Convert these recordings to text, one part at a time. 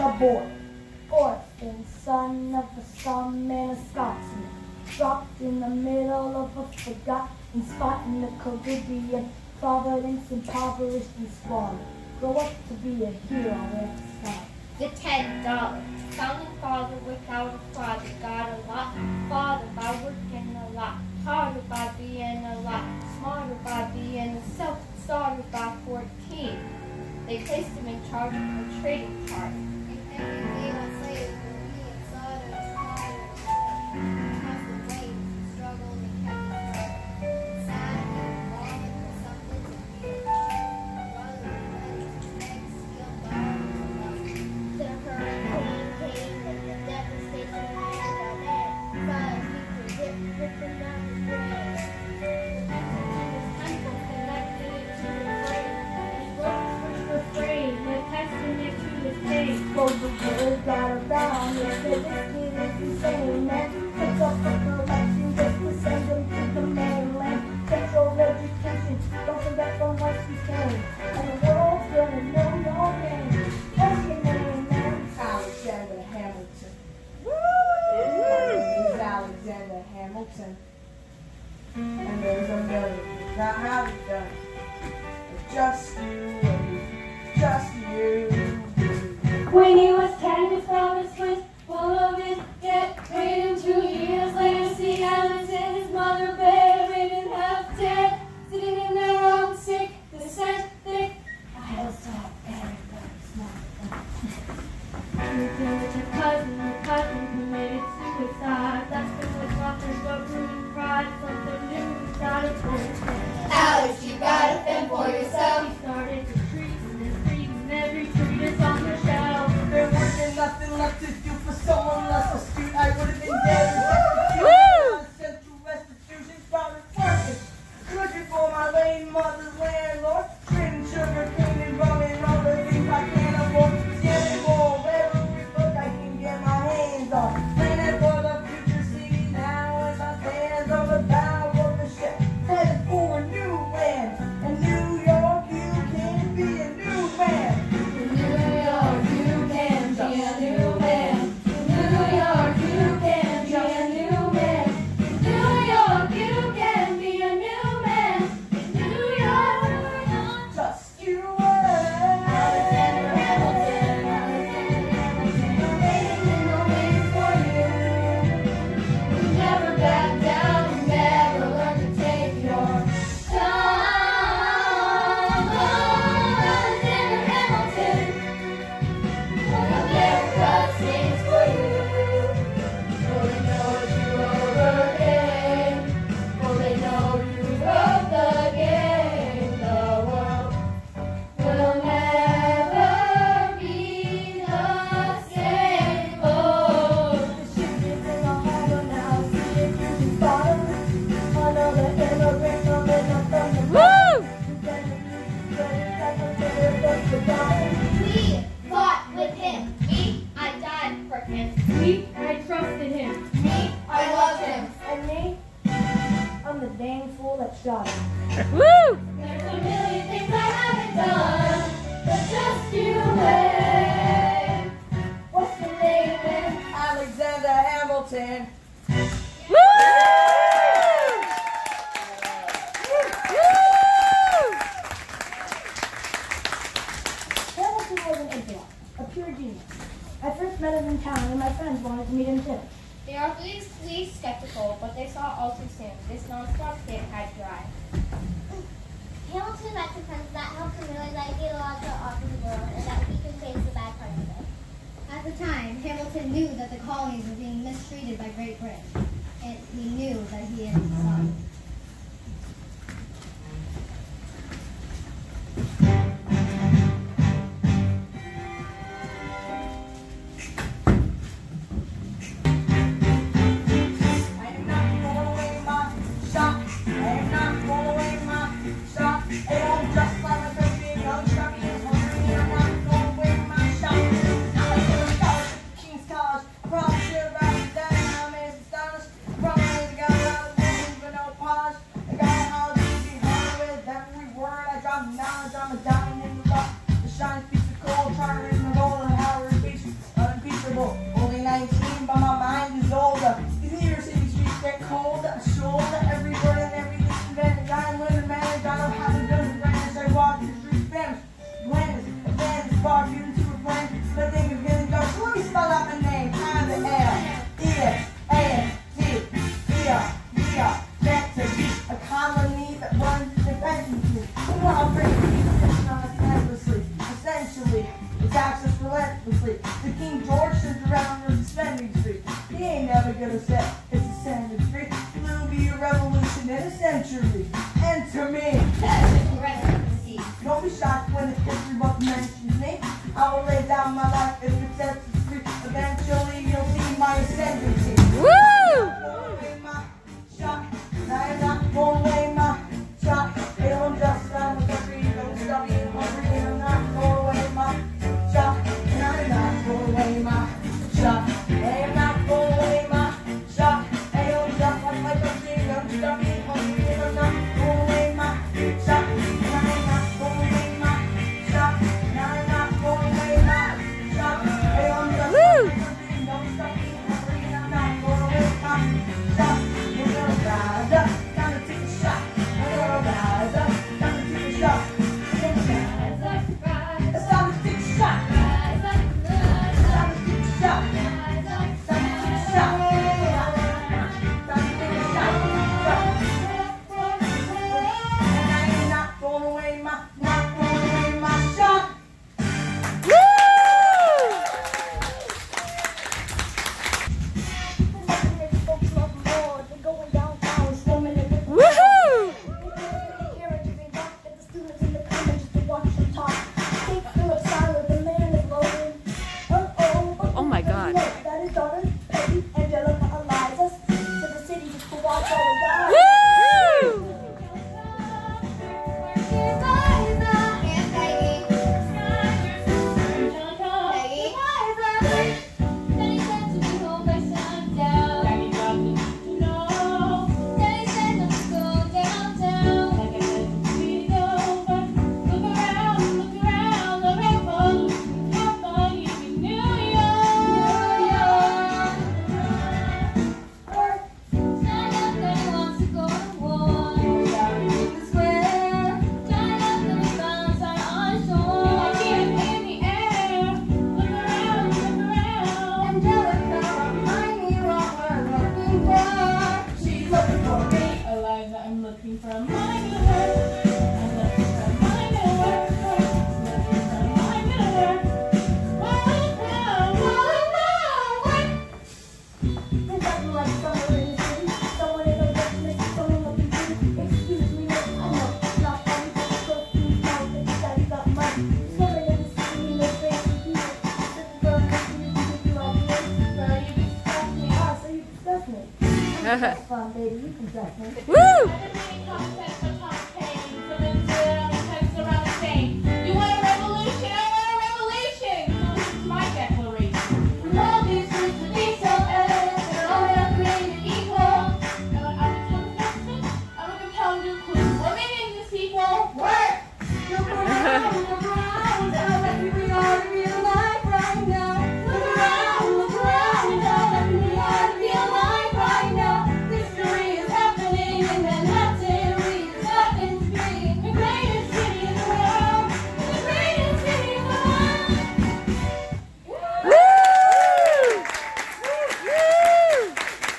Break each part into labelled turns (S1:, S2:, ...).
S1: a boy, orphan, son of a scum and a Scotsman, dropped in the middle of a forgotten spot in the Caribbean, Providence impoverished and squalid. Grow up to be a hero at the start.
S2: The $10. Founding father without a father, got a lot farther by working a lot, harder by being a lot smarter by being a self-starter by 14. They placed him in charge of a trading cart.
S3: And every day on slaves were being slaughtered, across the waves, he struggled and kept his heart. Sad and longing for something to feel. Brother ready to make steel bars.
S4: The hurricane came and the devastation ran down there. Saw his future ripping down his brain. The temple connected it to the brain. His works which were framed were testing it to his face.
S1: Explode the word got around, yeah, said this kid is insane, man. Picked up a collection just to send him to the mainland. Sexual education, don't forget from whence you came. And the world's gonna know your name. What's your name, man? Alexander Hamilton. He's Alexander Hamilton. And there's a million. Now how you done? Just you, just you.
S4: When he was 10, his father's twins, full of his debt, paid him 2 years later. See Alexander, his mother buried and half dead, sitting in their own sick, the scent thick. I was so very, very smart. He killed a cousin who committed suicide. That's when the authors got ruined pride, something new inside of him.
S3: Alex, you gotta fend for yourself.
S4: He started to treat and reading every treatise on the shelf.
S1: There wasn't nothing left to do for someone less astute. I would have been dead and sent to restitution, started working. Looking for my late mother's landlord. Trading sugar, cane, and rum, and all the things I can't afford. Scanning for every book I can get my hands on. Planning for the future, see now as I stand on the bow of the ship. Headed for a new land. In New York, you can be a new man.
S4: In New York, you can be a new man. In New York, you can be a new man. In New York, you can be a new man. In New York,
S1: Just you
S4: Alexander Hamilton, Alexander Hamilton, no waiting, no waiting for you. You never back down, you never learn to take your time. Alexander Hamilton, America sings for you. For they know you overcame, for they know you wrote the game. The world will never be the same. Oh,
S1: the ship is in the harbor now. See it through the bottom. Another immigrant coming up from the bottom.
S4: we fought with him.
S2: Me, I died for him.
S4: Me, I trusted him.
S2: Me, I love him.
S1: And me, I'm the dang fool that shot him.
S4: There's a million things I haven't done, but just you wait.
S1: What's your name, man? Alexander Hamilton. Hamilton was an intellect, a pure genius. I first met him in town, and my friends wanted to meet him too.
S2: They are obviously skeptical, but they saw all too soon. This non-stop hit had drive.
S4: Hamilton met some friends that helped him realize that he had a lot to offer the world and that he could face the bad parts of it.
S3: At the time, Hamilton knew that the colonies were being mistreated by Great Britain, and he knew that he had a son.
S1: I am not throwing away my shot. I am not throwing away my shot. It won't just like a baby, young Chucky is hungry. I'm not throwing away my shot. I'm a killer scholarship, King's College. Probably sure about that. I'm astonished. Probably the guy out of the room, but no polish. I got a holiday behind with every word. I drop knowledge. I'm a diamond in the rough. The shining piece of coal, trying to reach my goal on Howard Beach. senselessly. The King George sits around the spending street. He ain't never gonna say it's a standard street. It'll be a revolution in a century. Enter me. Don't be shocked when the history book mentions me. I will lay down my life if it sets us free. Eventually you'll see my ascendancy.
S5: Woo!
S1: My shot. I'm not going away my shot. They don't just sound like a free. Don't stop being hungry. I'm not going away my shot. And I'm not going away my shot. I'm not going away my shot. They don't just like my country. Don't stop being hungry. And I'm not going away my shot. And I'm not going away my shot. And I'm not going away my shot. They don't just like my country. Don't stop being hungry. And I'm not going away my shot. We're gonna rise up. Time to take a shot. We're gonna rise up. Time to take a shot. It's time to take a shot. It's time to take a shot. It's time to take a shot. Time to take a shot. And I ain't not going away my shot.
S5: Woohoo! Oh my God. Woo!
S1: That's fun, baby. You can dress me.
S5: Woo!
S2: You want a revolution? I want a revolution! So this is my declaration. We love these fruits to be so elegant, they're all not created equal. I'm a compelling conclusion. Women in this equal work!
S1: Look around, how lucky we are to be alive right now. Look around, how lucky we are to be alive right now. History is happening in Manhattan. We just happen to be the greatest city in the world. The greatest city in the world.
S5: Woo! Woo!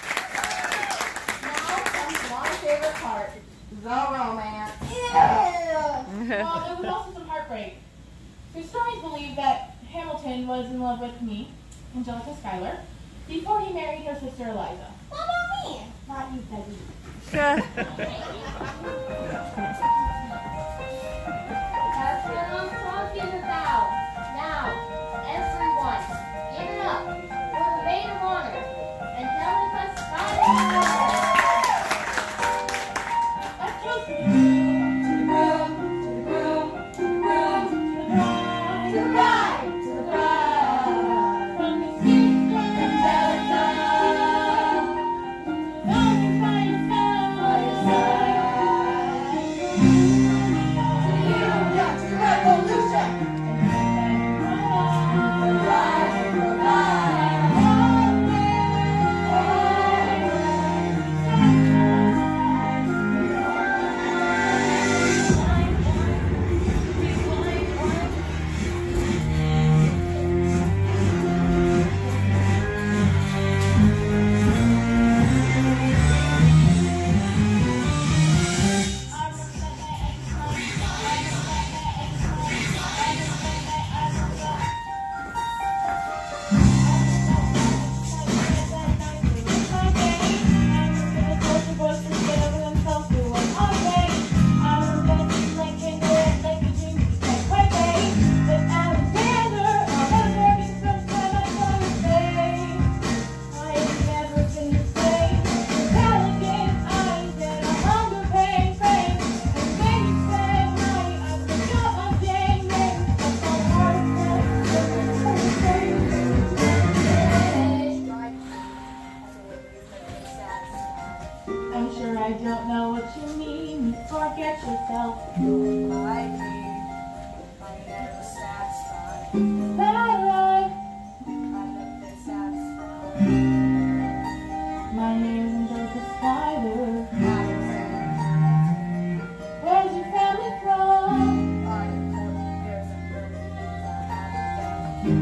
S1: Now comes my favorite part, the romance.
S2: Well, there was also some heartbreak. Historians believe that Hamilton was in love with me, Angelica Schuyler, before he married her sister Eliza.
S3: What about me?
S1: Not you, Peggy.
S4: That's what I'm talking about. Now, everyone, give it up for the maid of honor, Angelica Schuyler.
S2: That's close to
S1: To the groom, to the groom, to the groom, to the bride, to the bride.
S2: From the sea,
S1: Angelica,
S2: by your side.
S1: by your side.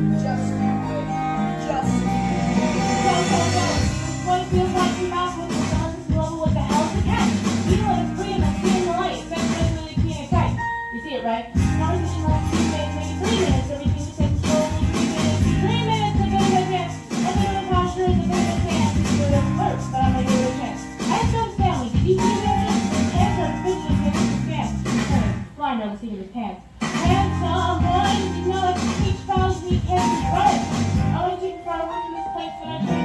S1: Just you wait. Just you
S4: Go, go, go. What it feels like your mouth with the sun's glow. What the hell's the catch? You know it's free and I'm seeing the light. That's really keeping it tight. You see it, right? Now you're getting like 2 minutes, maybe 3 minutes. Everything you said slowly 3 minutes. 3 minutes to go to the dance. And then the posture is a bit of a dance. You're the first, but I'm gonna give it a chance. I have some family. Did you see that? Answer a bitch and get the scam. Flying down the seat of his pants. Handsome boy, you know it. Each follows me, can't be right. I like to try to work in this place, but I can't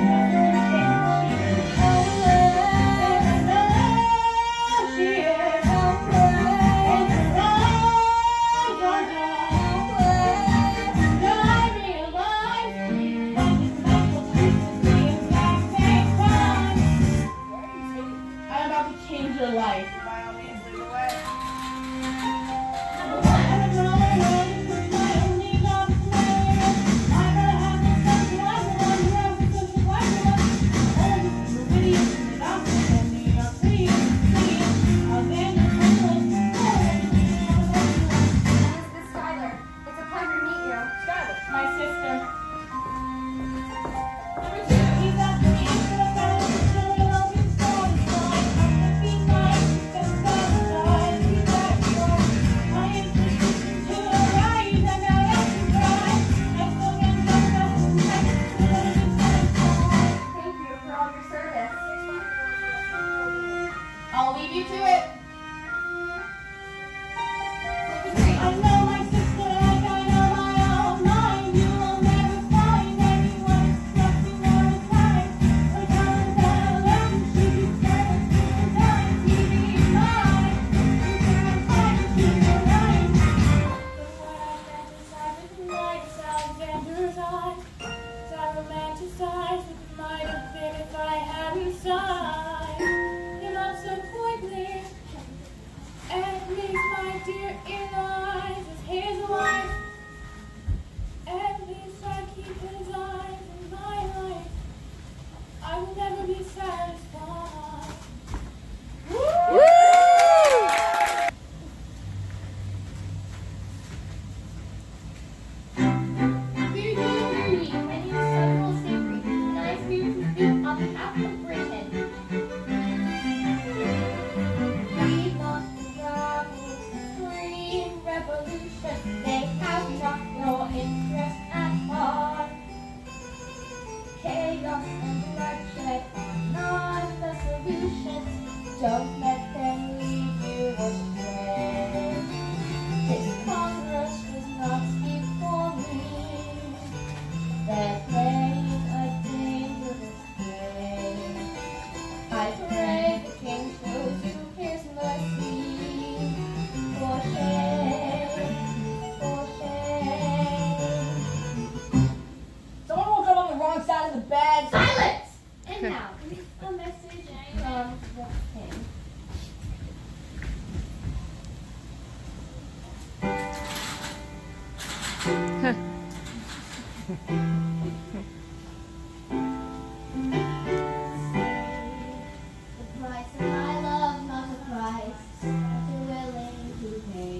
S4: change your life.
S1: by all means lead the way.
S3: Elizabeth Schuyler. It's a pleasure to meet you.
S4: My sister. Number 2, he's after me. He's gonna find the story of love and satisfied. I'm gonna be mine. Gonna satisfied. He's satisfied. My interest is to the right. And now that's the right. I'm still getting better. That's the right.
S3: Thank you for all your service.
S4: I'll leave you to it. I know my sister like I know my own mind. You will never find anyone expecting all the time. Like I'm down, she keeps telling me the time. TV is mine. You can't find it, she's alive. But what I fantasize with the night is Alexander's eyes. So I romanticize with the might have been if I hadn't sighed. You're not so quickly. At least my dear Eli's is his wife. At least I keep his eyes in my life. I will never be satisfied.
S5: Woo!
S2: My name is Samuel Savory, and I am here to speak on behalf of Britain. We want the rebels, free revolution. They have not no interest at all. Chaos and bloodshed are not the solution. Don't let them lead you astray. This Congress does not speak for me. They're playing a dangerous game. I pray the King shows you his mercy. For shame, for shame.
S1: Someone woke up on the wrong side of the bed.
S2: Silence! And now, a message from the King. The price of my love, not the price that you're willing to pay.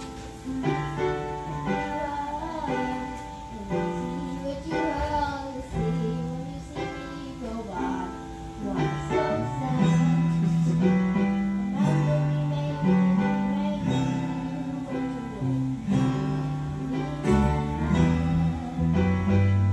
S2: See what you all see when you see me go by. Why so sad? Remember we made you what you will.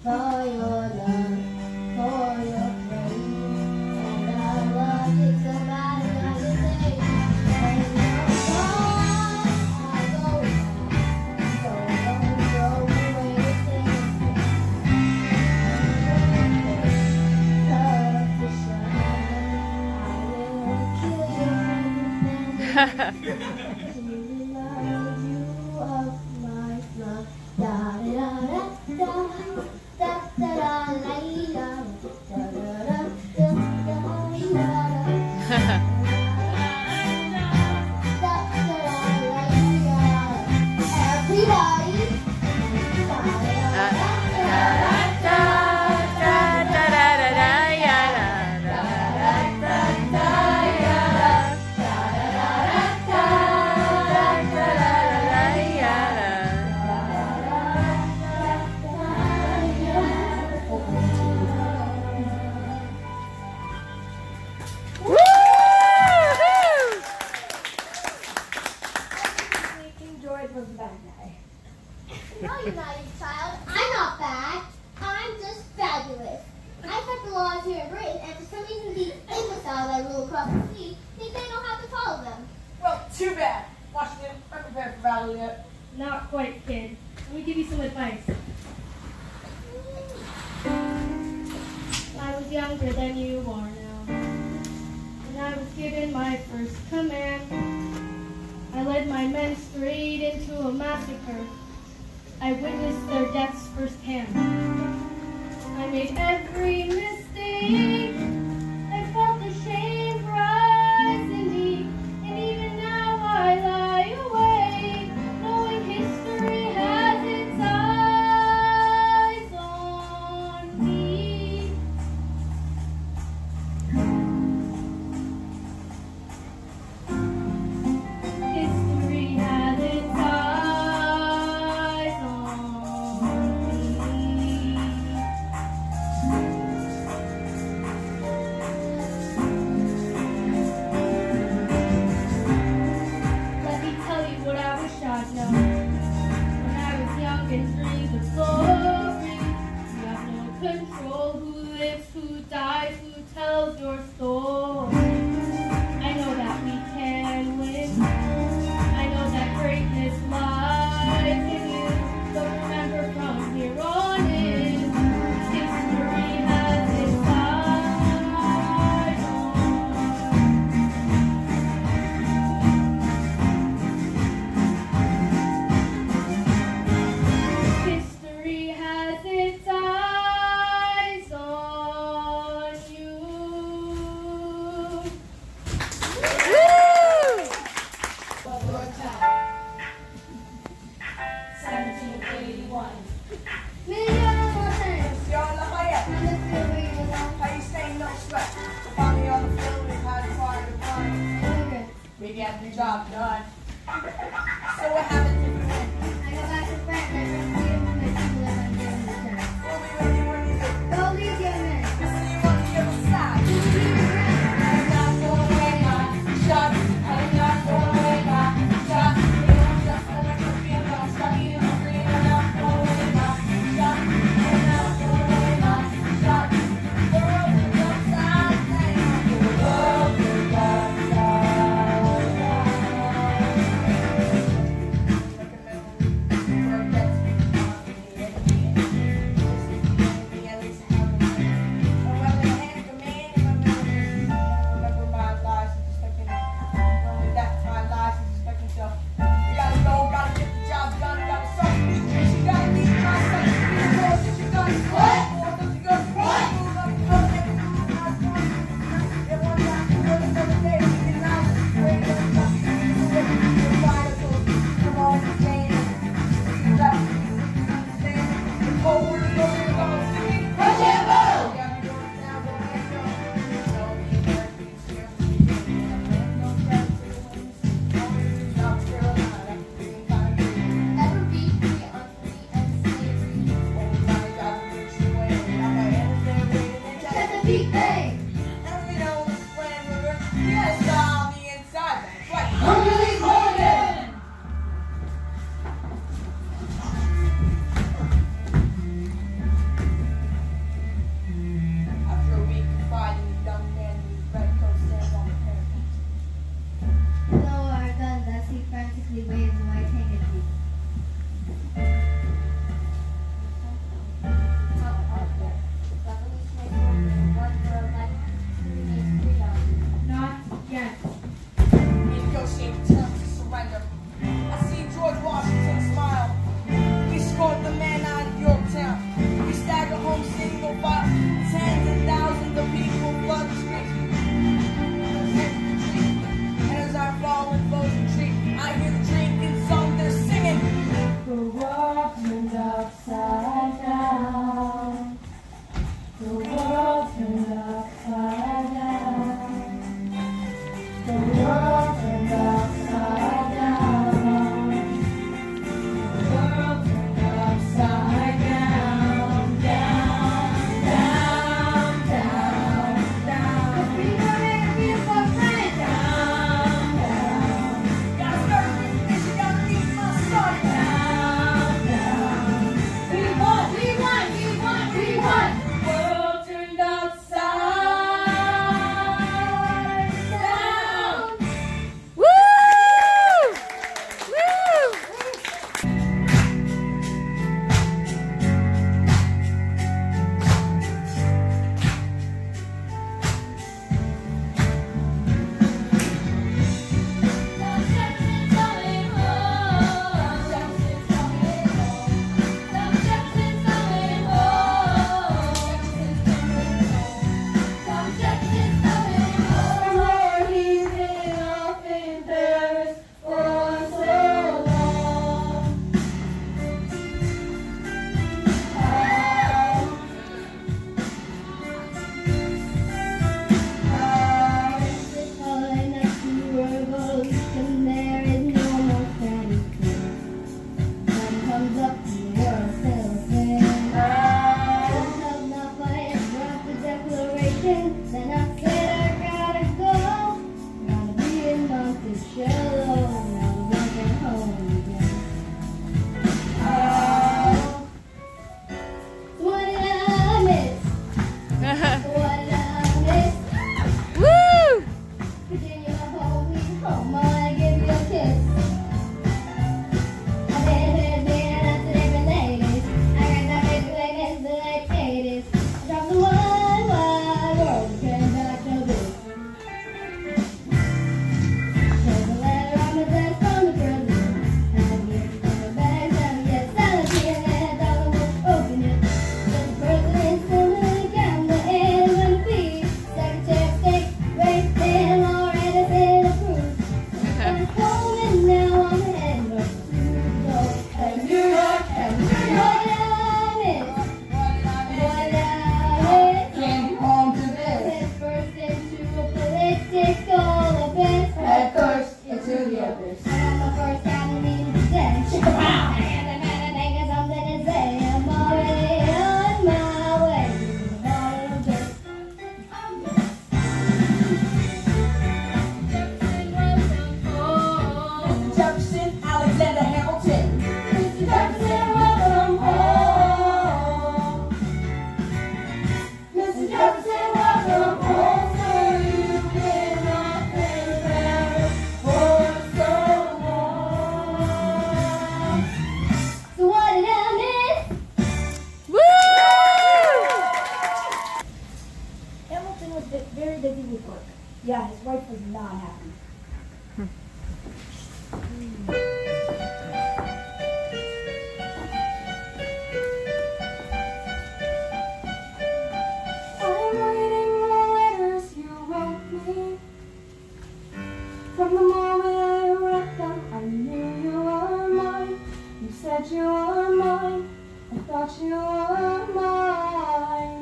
S3: for your love, for your praise. And I love you so bad another day. And you're gone, I go on. So don't throw away the things love to shine. I will kill you. Remind you of my love. Da da da da da da da da da
S2: George was the bad guy.
S3: No, you're not, you child. I'm not bad. I'm just fabulous. I set the laws here in Britain, and for some reason these imbeciles that rule across the sea think they know how to follow them.
S1: Well, too bad. Washington, I'm prepared for battle yet.
S4: Not quite, kid. Let me give you some advice. I was younger than you are now, and I was given my first command. I led my men straight into a massacre. I witnessed their deaths firsthand. I made every mistake. I felt the shame rise in me, and even now I lie awake, knowing history has its eyes on me. History has its eyes on me. Let me tell you what I wish I'd known when I was young and dreamed of glory. You have no control who lives, who dies, who tells your story. I know that we can win. I know that greatness lies in you. But remember from here on in, history has its eyes on. History has its eyes on you.
S1: Well, your time. 1781. Monsieur Lafayette. How you staying no sweat? Found me on the field and had fire to burn. We get the job done. So what happened to the men?
S3: I go back to France. I bring freedom to my people and I'm giving the chance.
S1: We'll be ready when you do.
S3: Go lead your men.
S1: See you on the other side.
S3: You will be the ground.
S1: I'm not going away, my shots. I'm not going away, my shots. They don't just electric field. I'm stuck in the green. I'm not going away, my shots. I'm not going away, my shots. The world is upside down. The world is upside down. Like a metal bird that's been on the enemy. This is the enemy, at least how to win. Remember the hand of command, remember my license expecting, only that my license expecting self. You gotta go, gotta get the job done, gotta suck. You gotta leave my son. You know what you gotta do. What? Don't you go, what? Move up, go, get it, move out, go. Get one time, do it another day. Get out, wait, don't stop. Do it, you're fine, so come on, stand. See that, stand. The whole world is over, you're gonna see me. Push it, move! You gotta do it now, go, get it, go. So, you better be scared. Don't try to do it. South Carolina, being kind of good.
S3: Never be free on free and slavery.
S1: Old money got to reach the way. I'm a head of their way to the
S3: Chesapeake Bay.
S1: And we know this plan river. Yes, on the inside. That's right.
S4: Yeah, his wife was not happy. I'm reading the letters you wrote me. From the moment I read them, I knew you were mine. You said you were mine. I thought you were mine.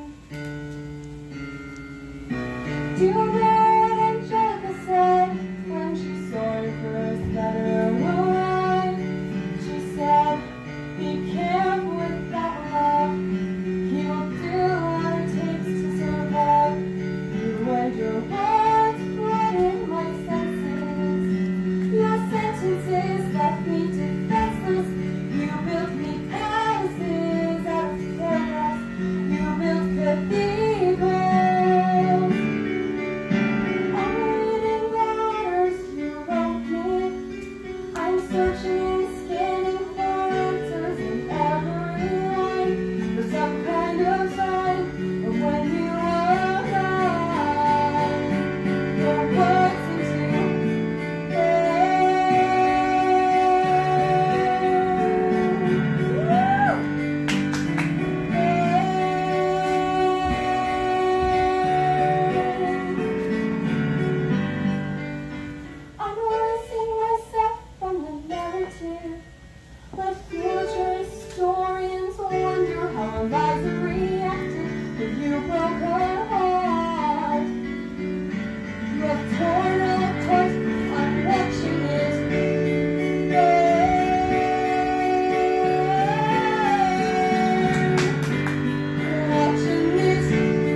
S4: Do you remember what Angelica said when she saw your first letter arrive? She said, be careful with that love. He will do what it takes to survive. You and your words flooded my senses. Your sentences left me defenseless. You built me palaces out of chaos. You built cathedrals. I'm reading the letters you wrote me. I'm searching and scanning for answers in every line. For some kind of sign of when you arrived. Your words into I'm releasing myself from the narrative. Let future historians wonder how Eliza reacted when you broke her heart. You have torn her apart. I'm watching it. Watching this.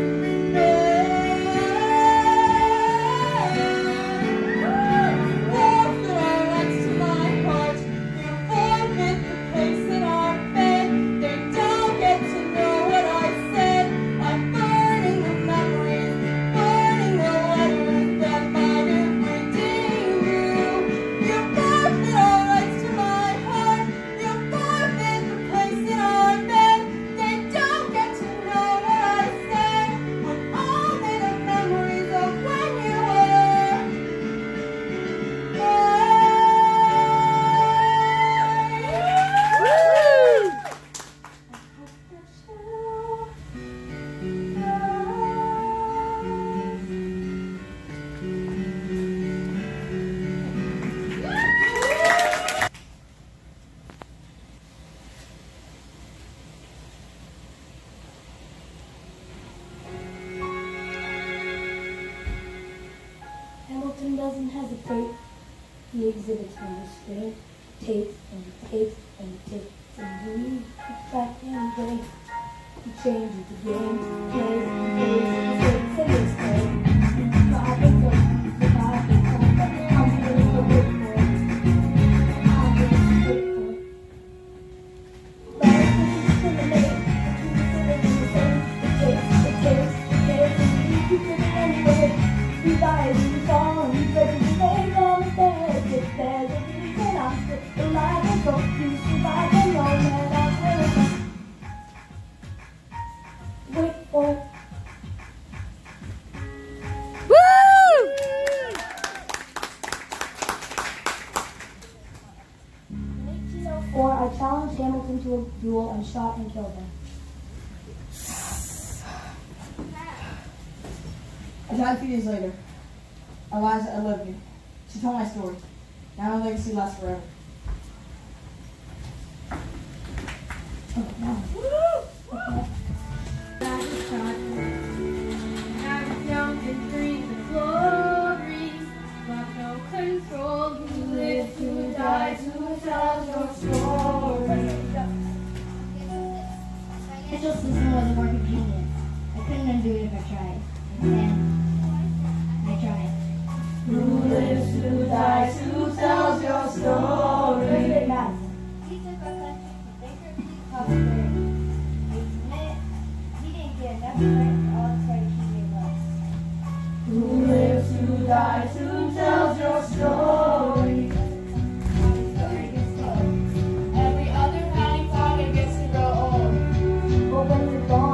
S4: Hamilton doesn't hesitate. He exhibits no restraint. Takes and takes and takes and leaves back and breaks. He changes the game, plays and plays, mistakes and mistakes. God is so survive the time that I'm feeling so grateful. I'm feeling so grateful. Life doesn't discriminate between the same and the same. It takes and we keep it anyway. We die, we fall, we break, we make all mistakes. If there's a reason, I'm still alive and go to survive alone, and I'm willing. Wait for it.
S5: Woo!
S4: 1804, I challenged Hamilton to a duel and shot and killed him.
S1: I died a few days later. Eliza, I love you. She told my story. Now my legacy lasts forever.
S4: Oh, no.
S2: I was young and free, the glories, but no control. Who lives, who dies, who tells your story?
S3: Digital system wasn't more convenient. I couldn't undo it if I tried. And I tried.
S1: Who lives, who dies, who tells your story?
S4: President Madison.
S3: He took our country to bankruptcy, prosperity. He didn't get enough credit for all the credit he gave us.
S1: Who lives, who dies, who tells your story?
S2: Every other founding father gets to grow old.
S4: But when you're gone,